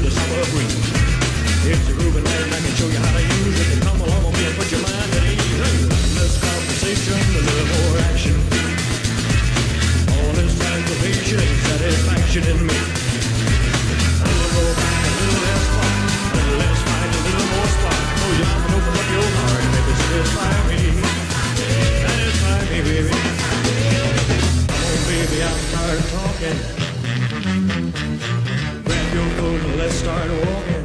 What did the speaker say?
the summer breeze. It's a groovy night and I can show you how to use it. And come along with me and put your mind at ease. A little less conversation, a little more action. All this anticipation ain't satisfaction in me. A little more back, a little less fun, a little less fight, a little more spark. Oh, you can open up your heart and maybe satisfy me. Satisfy me, baby. Come on, baby, I'm tired of talking. Grab your coat and let's start walking.